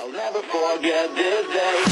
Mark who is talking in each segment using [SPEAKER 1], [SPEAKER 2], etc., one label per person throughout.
[SPEAKER 1] I'll never forget this day.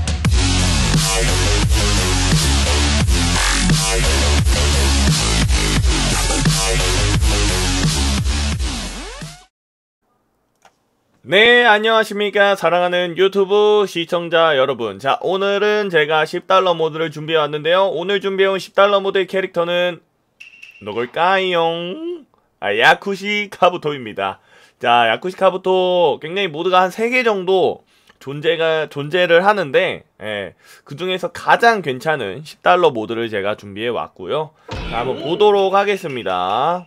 [SPEAKER 2] 네, 안녕하십니까. 사랑하는 유튜브 시청자 여러분. 자, 오늘은 제가 10달러 모드를 준비해 왔는데요. 오늘 준비해온 10달러 모드의 캐릭터는 누굴까요? 야쿠시 카부토입니다. 자, 야쿠시 카부토 굉장히 모드가 한 3개 정도 존재를 하는데, 그 중에서 가장 괜찮은 10달러 모드를 제가 준비해 왔고요. 자, 한번 보도록 하겠습니다.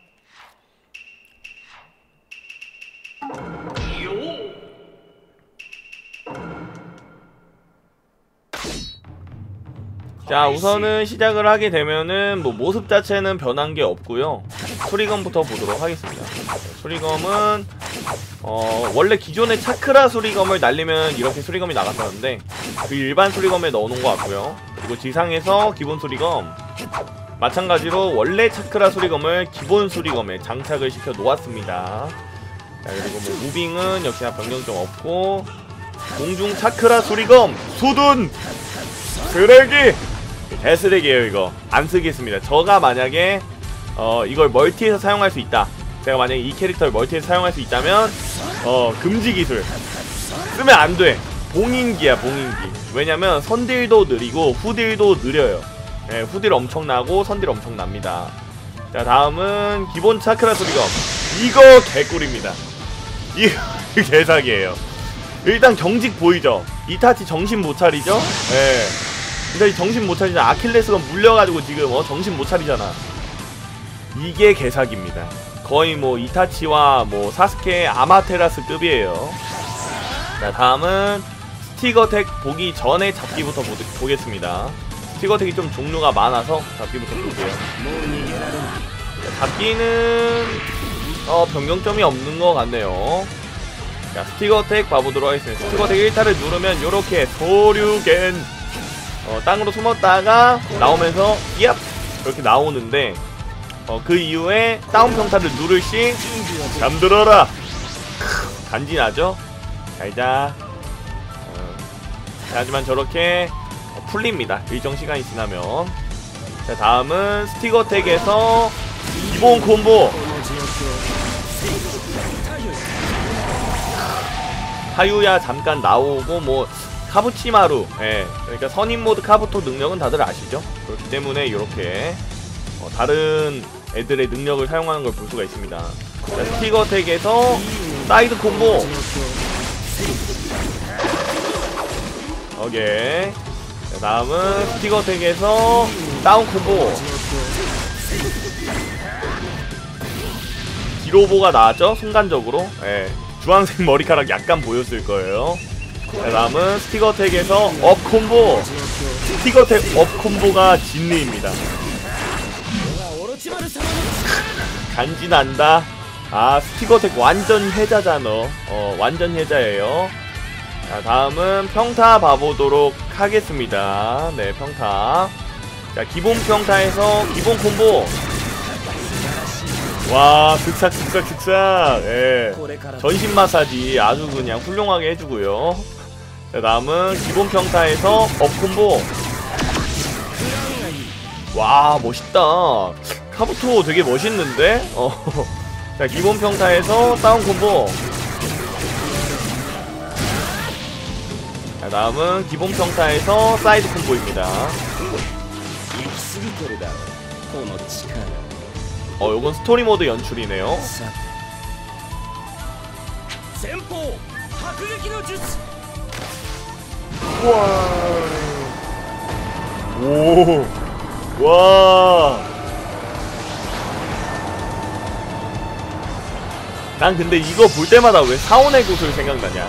[SPEAKER 2] 자, 우선은 시작을 하게 되면은 모습 자체는 변한 게 없고요. 수리검부터 보도록 하겠습니다. 수리검은 원래 기존의 차크라 수리검을 날리면 이렇게 수리검이 나갔었는데 그 일반 수리검에 넣어놓은 것 같고요. 그리고 지상에서 기본 수리검 마찬가지로 원래 차크라 수리검을 기본 수리검에 장착을 시켜 놓았습니다. 자, 그리고 무빙은 역시나 변경점 없고, 공중 차크라 수리검 수둔 쓰레기! 개쓰레기예요. 이거 안 쓰겠습니다. 저가 만약에 이걸 멀티에서 사용할 수 있다, 제가 만약에 이 캐릭터를 멀티에서 사용할 수 있다면 금지 기술 쓰면 안 돼. 봉인기야, 봉인기. 왜냐면 선딜도 느리고 후딜도 느려요. 후딜 엄청나고 선딜 엄청납니다. 자, 다음은 기본 차크라 수리검. 이거 개꿀입니다. 이거 개사기예요. 일단 경직 보이죠? 이타치 정신 못 차리죠? 근데 정신 못 차리잖아. 아킬레스건 물려가지고 지금 정신 못 차리잖아. 이게 개사기입니다. 거의 이타치와 사스케 아마테라스급이에요. 자, 다음은 스티거텍 보기 전에 잡기부터 보겠습니다. 스티거텍이 좀 종류가 많아서 잡기부터 볼게요. 자, 잡기는 변경점이 없는 것 같네요. 자, 스티거텍 봐보도록 하겠습니다. 스티거텍 1타를 누르면 요렇게 소류겐 땅으로 숨었다가 나오면서 얍! 이렇게 나오는데, 그 이후에 다운 평타를 누를 시 잠들어라! 간지나죠? 잘자. 하지만 저렇게 풀립니다. 일정 시간이 지나면. 자, 다음은 스티거텍에서 기본 콤보 하유야 잠깐 나오고 카부치마루, 그러니까 선임 모드 카부토 능력은 다들 아시죠? 그렇기 때문에 이렇게 다른 애들의 능력을 사용하는 걸 볼 수가 있습니다. 자, 스티거텍에서 사이드 콤보. 오케이. 자, 다음은 스티거텍에서 다운 콤보. 디로보가 나왔죠? 순간적으로. 주황색 머리카락 약간 보였을 거예요. 자, 다음은 스티거텍에서 업 콤보. 스티거텍 업 콤보가 진리입니다. 간지난다. 아, 스티거텍 완전 해자잖아. 완전 해자예요. 자, 다음은 평타 봐보도록 하겠습니다. 네, 평타. 자, 기본 평타에서 기본 콤보. 와, 슥싹. 전신 마사지 아주 그냥 훌륭하게 해주고요. 자, 다음은 기본 평타에서 업 콤보. 와, 멋있다. 카부토 되게 멋있는데? 자, 기본 평타에서 다운 콤보. 자, 다음은 기본 평타에서 사이드 콤보입니다. 요건 스토리 모드 연출이네요. 우와. 오. 와. 난 근데 이거 볼 때마다 왜 사원의 구슬 생각나냐?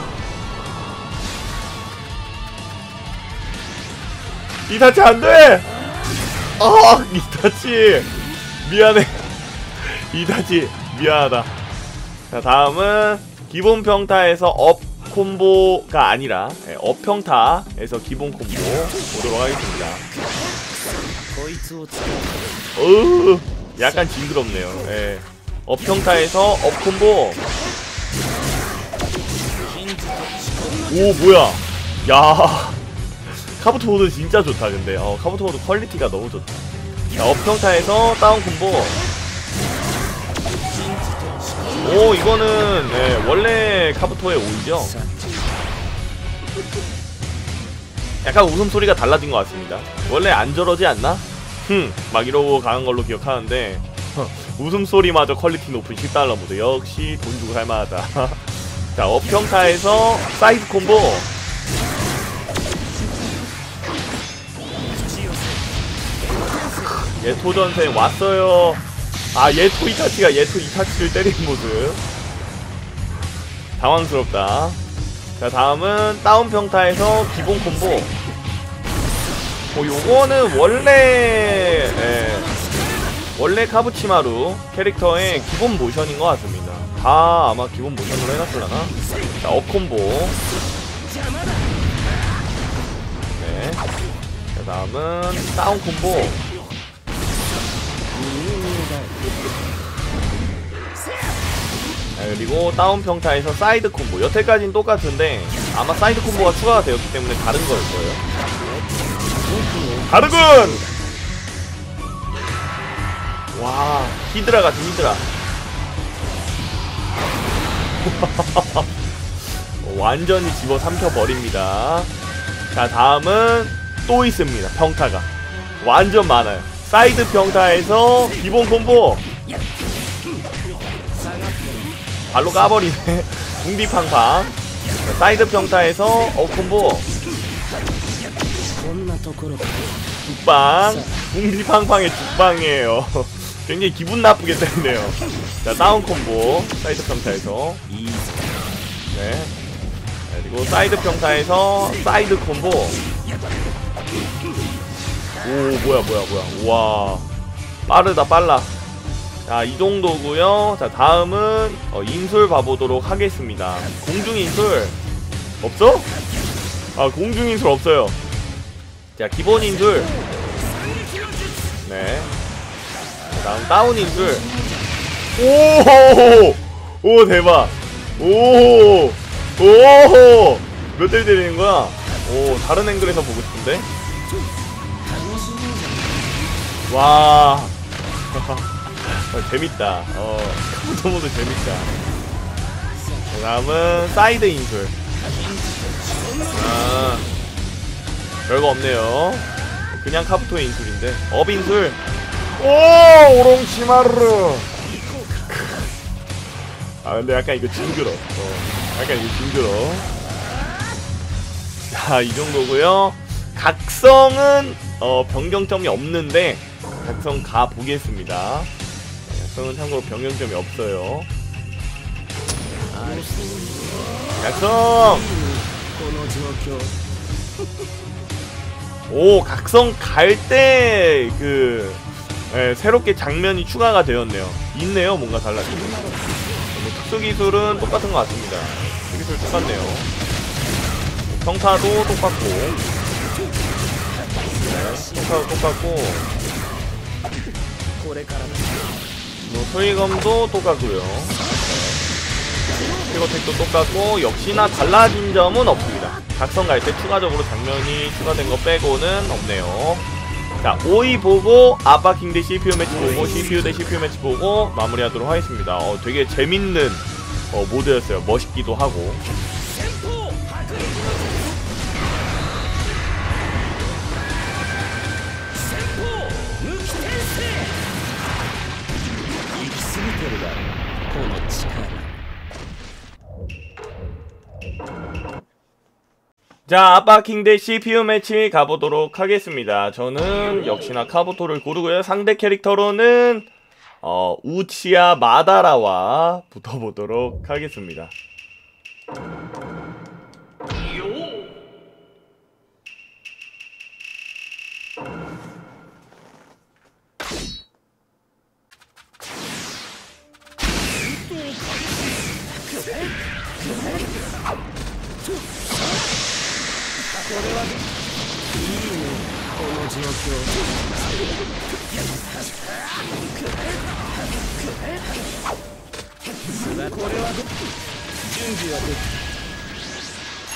[SPEAKER 2] 이타치 안 돼! 이타치! 미안해. 이타치, 미안하다. 자, 다음은 기본 평타에서 업 콤보가 아니라 업 평타에서 기본 콤보 보도록 하겠습니다. 약간 징그럽네요. 업 평타에서 업 콤보. 오 뭐야. 야 카부토 모드 진짜 좋다. 근데 카부토 모드 퀄리티가 너무 좋다. 자, 업평타에서 다운 콤보. 오 이거는 네, 원래 카부토의 오이죠. 약간 웃음소리가 달라진 것 같습니다. 원래 안 저러지 않나? 막 이러고 가는 걸로 기억하는데 웃음소리마저 퀄리티 높은 10달러 모드. 역시 돈 주고 살만하다. 자 업평타에서 사이드 콤보. 예토 전생 왔어요. 아 예토 이타치가 예토 이타치를 때리는 모습. 당황스럽다. 자 다음은 다운 평타에서 기본 콤보. 요거는 원래 카부치마루 캐릭터의 기본 모션인 것 같습니다. 다 아마 기본 모션으로 해놨을라나? 자 업콤보. 네. 자 다음은 다운 콤보. 자, 그리고 다운 평타에서 사이드 콤보. 여태까지는 똑같은데 아마 사이드 콤보가 추가가 되었기 때문에 다른 걸 거예요. 다르군! 와 히드라 같은 히드라. 완전히 집어삼켜버립니다. 자 다음은 또 있습니다. 평타가 완전 많아요. 사이드 평타에서 기본 콤보. 발로 까버리네. 궁디팡팡. 사이드 평타에서 콤보. 죽방. 궁디팡팡의 죽방이에요. 굉장히 기분 나쁘게 때리네요. 자 다운 콤보. 사이드 평타에서 네. 그리고 사이드 평타에서 사이드 콤보. 오 뭐야. 우와 빠르다 빨라. 자 이정도고요. 자 다음은 인술 봐보도록 하겠습니다. 공중인술 없어? 아 공중인술 없어요. 자 기본 인술. 네. 자, 다음 다운 인술. 오 대박. 오 몇 대 때리는 거야? 오 다른 앵글에서 보고 싶은데. 와 재밌다. 카부토 모드 재밌다. 그 다음은 사이드 인술. 별거 없네요. 그냥 카부토의 인술인데 업 인술. 오 오롱치마루. 아 근데 약간 이거 징그러. 약간 이거 징그러. 자 이 정도고요. 각성은 변경점이 없는데 각성 가 보겠습니다. 각성은 참고로 변경점이 없어요. 각성. 오 각성 갈 때 새롭게 장면이 추가가 되었네요. 있네요. 뭔가 달라지고. 특수기술은 똑같은 것 같습니다. 특수기술 똑같네요. 평타도 똑같고. 네, 평타도 똑같고. 소위검도 똑같고요. 피거텍도 똑같고 역시나 달라진 점은 없습니다. 각성 갈 때 추가적으로 장면이 추가된 거 빼고는 없네요. 자, 5위 보고 아바킹 대 CPU 매치 보고 CPU 대 CPU 매치 보고 마무리하도록 하겠습니다. 되게 재밌는 모드였어요. 멋있기도 하고. 자, 아바킹 대 CPU 매치 가보도록 하겠습니다. 저는 역시나 카부토를 고르고요. 상대 캐릭터로는 우치야 마다라와 붙어보도록 하겠습니다.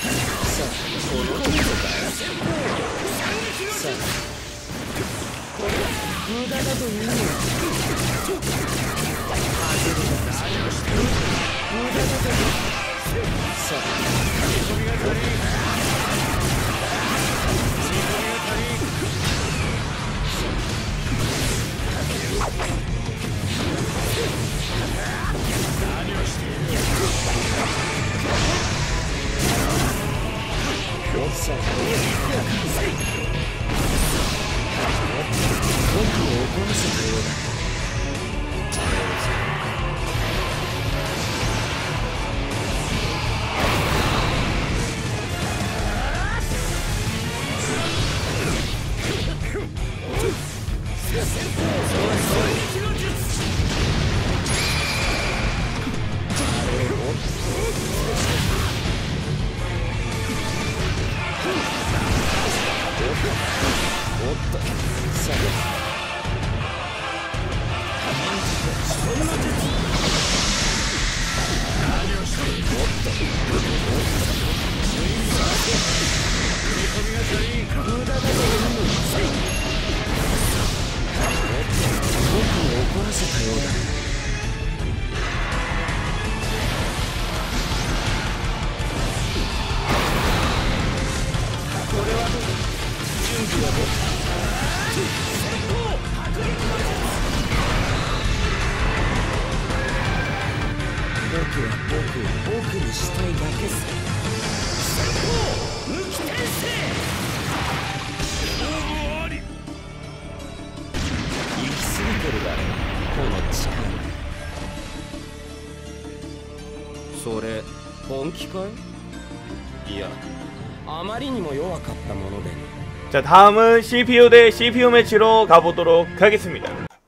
[SPEAKER 3] それ本気かい？いや、あまりにも弱かったもので。
[SPEAKER 2] 자, 다음은 CPU 대 CPU 매치로 가보도록 하겠습니다.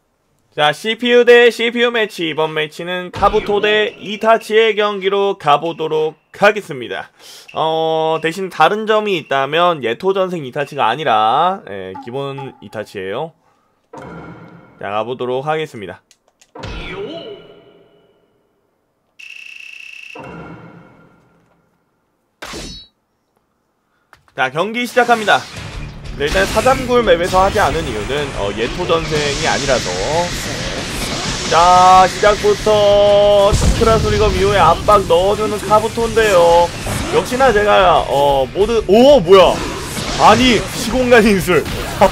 [SPEAKER 2] 자, CPU 대 CPU 매치. 이번 매치는 카부토 대 이타치의 경기로 가보도록 하겠습니다. 대신 다른 점이 있다면 예토전생 이타치가 아니라 기본 이타치예요. 자, 가보도록 하겠습니다. 자, 경기 시작합니다. 네, 일단 사잠굴 맵에서 하지 않은 이유는 예토전생이 아니라서. 자, 시작부터 차크라 수리검 이후에 압박 넣어주는 카부토인데요. 역시나 제가 모드 뭐야, 아니 시공간 인술.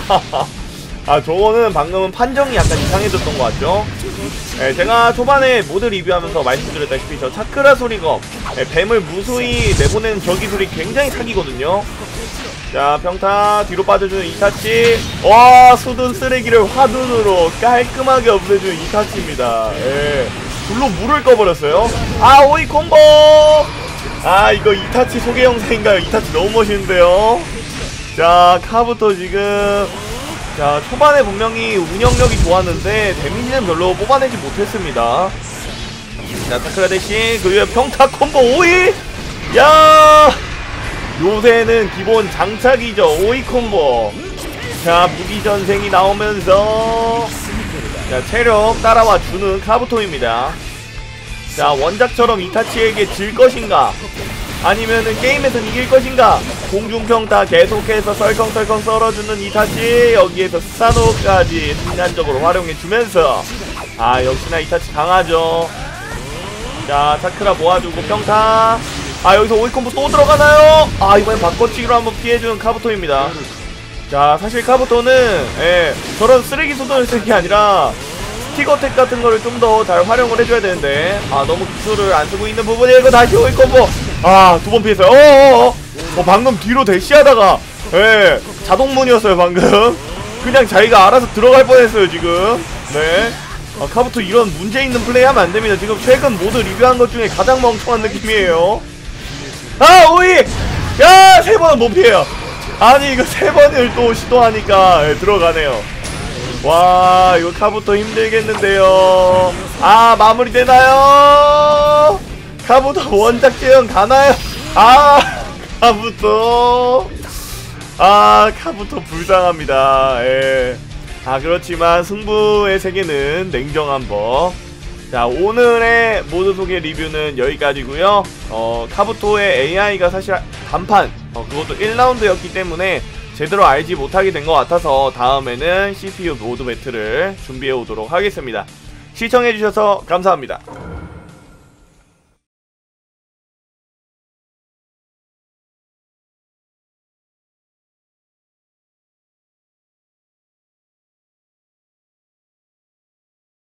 [SPEAKER 2] 아, 저거는 방금은 판정이 약간 이상해졌던 것 같죠? 네, 제가 초반에 모드 리뷰하면서 말씀드렸다시피 저 차크라 소리검, 뱀을 무수히 내보내는 저 기술이 굉장히 사기거든요. 자, 평타 뒤로 빠져주는 이타치. 와, 수둔 쓰레기를 화둔으로 깔끔하게 없애주는 이타치입니다. 예, 불로 물을 꺼버렸어요. 아, 오이 콤보. 아, 이거 이타치 소개 영상인가요? 이타치 너무 멋있는데요. 자, 카부토 지금, 자, 초반에 분명히 운영력이 좋았는데 데미지는 별로 뽑아내지 못했습니다. 자, 타크라 대신 그 위에 평타 콤보 오이. 야, 요새는 기본 장착이죠. 오이 콤보. 자, 무기전생이 나오면서 자, 체력 따라와 주는 카부토입니다. 자, 원작처럼 이타치에게 질 것인가, 아니면은 게임에선 이길 것인가. 공중평타 계속해서 썰컹썰컹 썰어주는 이타치. 여기에서 스타노까지 순간적으로 활용해주면서, 아, 역시나 이타치 강하죠. 자, 차크라 모아주고 평타. 아, 여기서 오이콤보 또 들어가나요? 아, 이번엔 바꿔치기로 한번 피해주는 카부토입니다. 자, 사실 카부토는 저런 쓰레기 수단을 쓰는 게 아니라 스틱어택 같은 거를 좀 더 잘 활용을 해줘야 되는데, 아, 너무 기술을 안 쓰고 있는 부분이에요. 이거 다시 오이콤보. 아, 두 번 피했어요. 방금 뒤로 대시하다가 자동문이었어요. 방금 그냥 자기가 알아서 들어갈 뻔했어요 지금. 네, 카부토 이런 문제 있는 플레이 하면 안 됩니다. 지금 최근 모드 리뷰한 것 중에 가장 멍청한 느낌이에요. 아, 오이! 야, 3번은 못 피해요. 아니, 이거 3번을 또 시도하니까 들어가네요. 와, 이거 카부토 힘들겠는데요. 아, 마무리되나요? 카부토 원작 재현 가나요? 아, 카부토. 아, 카부토 불쌍합니다. 예. 아, 그렇지만 승부의 세계는 냉정한 법. 자, 오늘의 모드 소개 리뷰는 여기까지고요. 카부토의 AI가 사실 단판, 그것도 1라운드였기 때문에 제대로 알지 못하게 된 것 같아서 다음에는 CPU 모드 배틀을 준비해 오도록 하겠습니다. 시청해주셔서 감사합니다.